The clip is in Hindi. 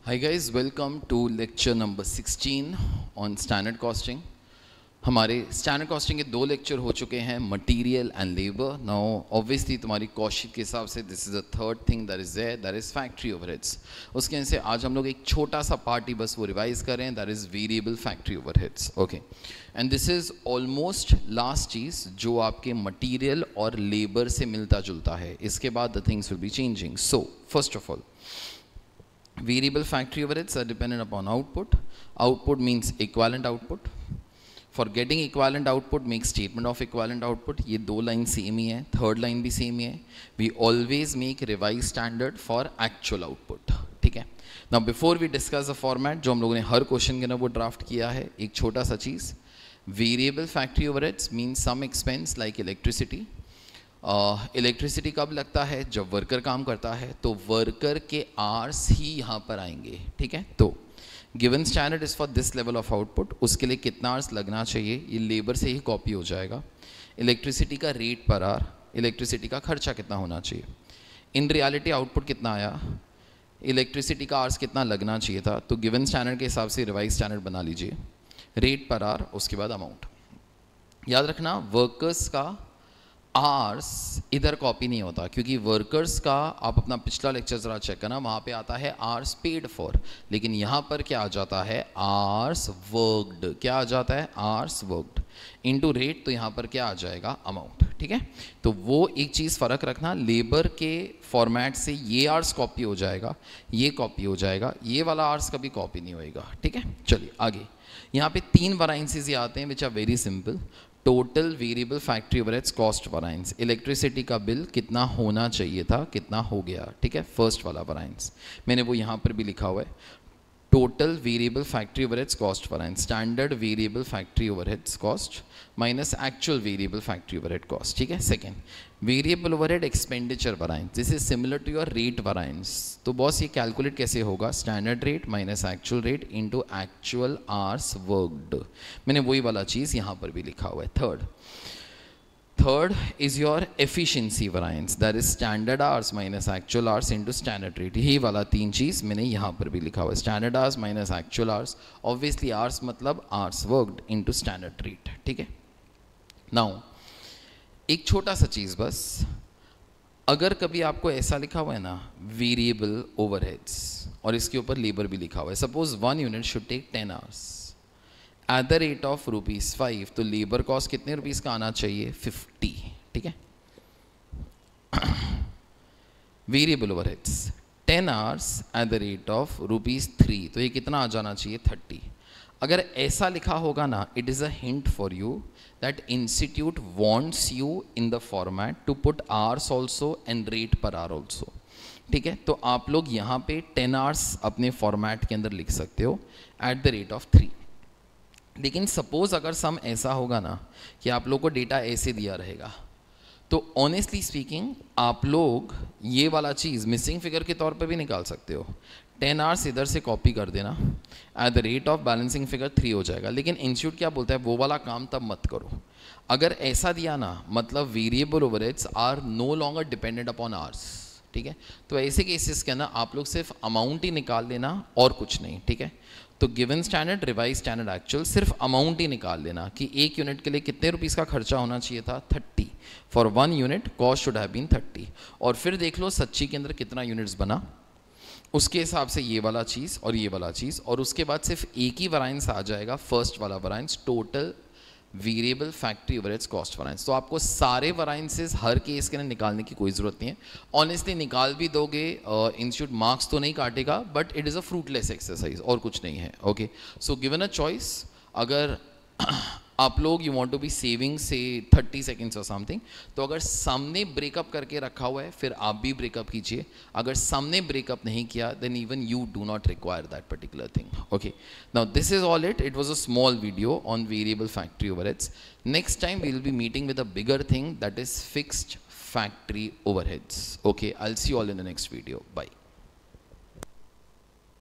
Hi guys, welcome to lecture number 16 on standard costing. हमारे स्टैंडर्ड कॉस्टिंग के 2 लेक्चर हो चुके हैं, material and labour. Now obviously तुम्हारी कॉस्ट शीट के हिसाब से this is the third thing that is there, that is factory overheads. उसके वजह से आज हम लोग एक छोटा सा पार्ट ही बस वो रिवाइज कर रहे हैं, that is variable factory overheads. Okay, and this is almost last चीज़ जो आपके मटीरियल और लेबर से मिलता जुलता है. इसके बाद the things will be changing. So first of all, variable factory overheads are dependent upon output. Output means equivalent output. For getting equivalent output, make statement of equivalent output. ये 2 लाइन सेम ही है, थर्ड लाइन भी सेम ही है. We always make revised standard for actual output. ठीक है. Now before we discuss the format, जो हम लोगों ने हर क्वेश्चन के ना वो ड्राफ्ट किया है, एक छोटा सा चीज़. Variable factory overheads means some expense like electricity. Electricity कब लगता है? जब वर्कर काम करता है, तो वर्कर के आवर्स ही यहाँ पर आएंगे. ठीक है. तो given standard is for this level of output. उसके लिए कितना आवर्स लगना चाहिए, ये लेबर से ही कॉपी हो जाएगा. इलेक्ट्रिसिटी का रेट पर आवर, इलेक्ट्रिसिटी का खर्चा कितना होना चाहिए. इन रियलिटी आउटपुट कितना आया, इलेक्ट्रिसिटी का आवर्स कितना लगना चाहिए था. तो गिवन स्टैंडर्ड के हिसाब से रिवाइज स्टैंडर्ड बना लीजिए. रेट पर आवर, उसके बाद अमाउंट. याद रखना, वर्कर्स का आर्स इधर कॉपी नहीं होता, क्योंकि वर्कर्स का आप अपना पिछला लेक्चर ज़रा चेक करना, वहाँ पे आता है आर्स पेड फॉर, लेकिन यहाँ पर क्या आ जाता है, आर्स वर्कड. क्या आ जाता है, आर्स वर्कड इनटू रेट. तो यहाँ पर क्या आ जाएगा, अमाउंट. ठीक है. तो वो एक चीज़ फ़र्क रखना, लेबर के फॉर्मेट से ये आर्स कॉपी हो जाएगा, ये कॉपी हो जाएगा, ये वाला आर्स कभी कॉपी नहीं होएगा. ठीक है. चलिए आगे. यहाँ पे 3 वैरायंसेस ये आते हैं which are very simple. Total variable factory overheads cost variance. Electricity का बिल कितना होना चाहिए था, कितना हो गया. ठीक है. फर्स्ट वाला वैरायंस मैंने वो यहाँ पर भी लिखा हुआ है. Total variable factory overheads cost variance, standard variable factory overheads cost minus actual variable factory overhead cost. ठीक है. Second, variable overhead expenditure variance. This is similar to your rate variance. तो बॉस ये कैलकुलेट कैसे होगा, standard rate minus actual rate into actual hours worked. मैंने वही वाला चीज़ यहाँ पर भी लिखा हुआ है. Third is your efficiency variance, that is standard hours minus actual hours into standard rate. यही वाला 3 चीज़ मैंने यहाँ पर भी लिखा हुआ है. standard hours minus actual hours, obviously hours मतलब hours worked into standard rate. ठीक है. now एक छोटा सा चीज़ बस, अगर कभी आपको ऐसा लिखा हुआ है ना variable overheads और इसके ऊपर लेबर भी लिखा हुआ है, suppose 1 unit should take 10 hours at the rate of ₹5, तो लेबर कॉस्ट कितने रुपीज़ का आना चाहिए, 50. ठीक है. Variable overheads 10 hours at the rate of ₹3, तो ये कितना आ जाना चाहिए, 30. अगर ऐसा लिखा होगा ना, it is a hint for you that institute wants you in the format to put hours also and rate per hour also. ठीक है. तो आप लोग यहाँ पे 10 आवर्स अपने फॉर्मेट के अंदर लिख सकते हो एट द रेट ऑफ 3. लेकिन सपोज अगर सम ऐसा होगा ना कि आप लोग को डेटा ऐसे दिया रहेगा, तो ऑनेस्टली स्पीकिंग आप लोग ये वाला चीज़ मिसिंग फिगर के तौर पे भी निकाल सकते हो. 10 आवर्स इधर से कॉपी कर देना, at the rate of balancing figure 3 हो जाएगा. लेकिन इंस्टीट्यूट क्या बोलता है, वो वाला काम तब मत करो. अगर ऐसा दिया ना, मतलब variable overheads are no longer dependent upon hours. ठीक है. तो ऐसे केसेस के अंदर आप लोग सिर्फ अमाउंट ही निकाल लेना और कुछ नहीं. ठीक है. तो given standard, revise standard, actual, सिर्फ अमाउंट ही निकाल लेना कि 1 यूनिट के लिए कितने रुपीस का खर्चा होना चाहिए था, 30. For 1 unit cost should have been 30. और फिर देख लो सच्ची के अंदर कितना यूनिट्स बना, उसके हिसाब से ये वाला चीज़ और ये वाला चीज़, और उसके बाद सिर्फ एक ही वैरायंस आ जाएगा, फर्स्ट वाला variance, total variable factory overheads cost variance. तो आपको सारे वैरायंसेस हर केस के अंदर निकालने की कोई ज़रूरत नहीं है. ऑनेस्टली निकाल भी दोगे, इंस्टीट्यूट मार्क्स तो नहीं काटेगा, but it is a fruitless exercise, और कुछ नहीं है. Okay. So given a choice, अगर आप लोग you want to be saving से 30 सेकेंड्स और समथिंग, तो अगर सामने ब्रेकअप करके रखा हुआ है फिर आप भी ब्रेकअप कीजिए. अगर सामने ब्रेकअप नहीं किया then even you do not require that particular thing. Okay. Now this is all it was a small video on variable factory overheads. Next time we will be meeting with a bigger thing, that is fixed factory overheads. Okay, I will see you all in the next video. Bye.